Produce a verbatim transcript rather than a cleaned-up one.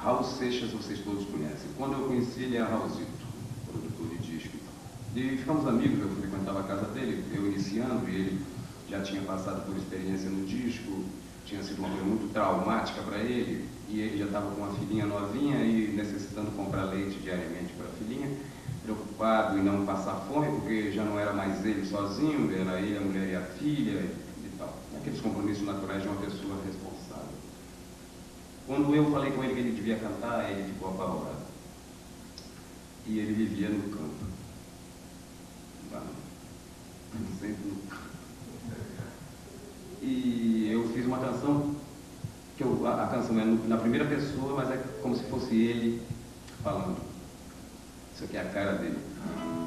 Raul Seixas, vocês todos conhecem. Quando eu conheci, ele era Raulzito, produtor de disco e tal. E ficamos amigos, eu frequentava a casa dele, eu iniciando, e ele já tinha passado por experiência no disco, tinha sido uma coisa muito traumática para ele, e ele já estava com uma filhinha novinha e necessitando comprar leite diariamente para a filhinha, preocupado em não passar fome, porque já não era mais ele sozinho, era ele, a mulher e a filha e tal. Aqueles compromissos naturais de uma pessoa responsável. Quando eu falei com ele que ele devia cantar, ele ficou apavorado. E ele vivia no campo. Sempre no campo. E eu fiz uma canção, que eu, a, a canção é no, na primeira pessoa, mas é como se fosse ele falando. Isso aqui é a cara dele.